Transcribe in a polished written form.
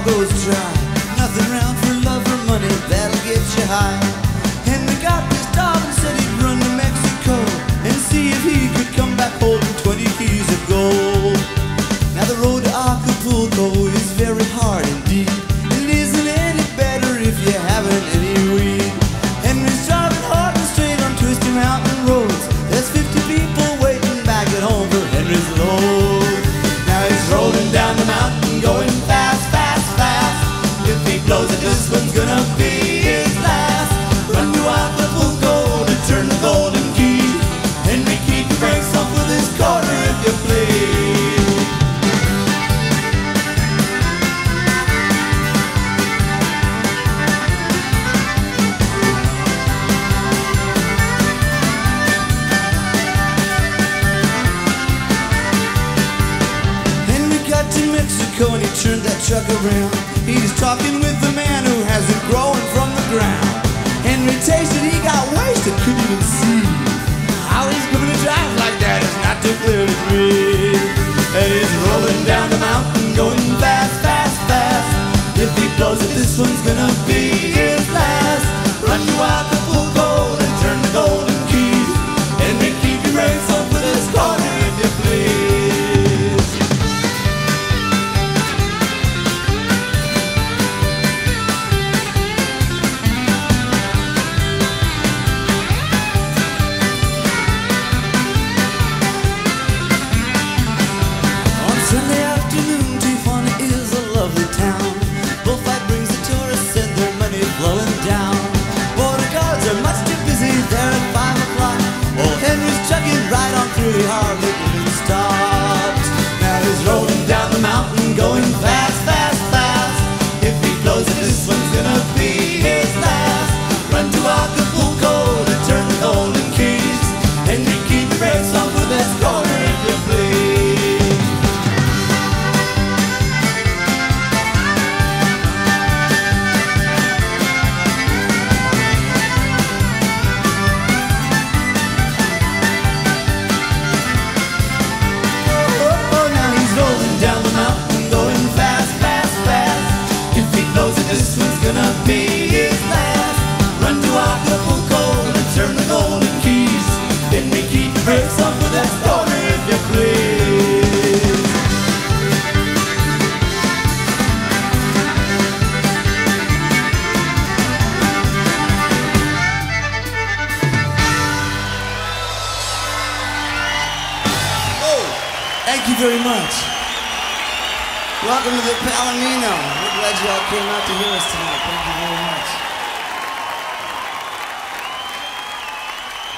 all goes dry. Nothing round for love or money, that'll get you high. Henry got pissed off and said he'd run to Mexico and see if he could come back holding 20 keys of gold. Now the road to Acapulco is very hard indeed. It isn't any better if you haven't any weed. Henry's driving hard and straight on twisty mountain roads. There's 50 people waiting back at home for Henry's load. Now he's rolling down the mountain going fast, fast, fast. If he blows it, this one's gonna be his last. Run to Acapulco to turn the golden key. Henry, keep your brakes on for this corner if you please. And he turned that truck around. He's talking with the man who has it growing from the ground. Henry tasted, he got wasted, couldn't even see how he's gonna drive like that. It's not too clear to me. And he's rolling down the mountain going fast, fast, fast. If he blows it, this one's gonna be his last. Run to Acapulco and turn the golden keys. Henry, keep your brakes on for this corner if you please. Sunday afternoon, Tijuana is a lovely town. Bullfight brings the tourists and their money flowing down. Border guards are much too busy there at 5 o'clock. Old Henry's chugging right on through, he hardly even stopped. Now he's rolling down the mountain going fast, fast, fast. If he blows it, this one's gonna be his last. Run to Acapulco to turn the golden keys. Henry, keep your brakes on for this corner if you please. This one's gonna be his last. Run to Acapulco and turn the golden keys. Then we keep your brakes on for that corner if you please. Oh, thank you very much. Welcome to the Palomino. We're glad you all came out to hear us tonight. Thank you very much.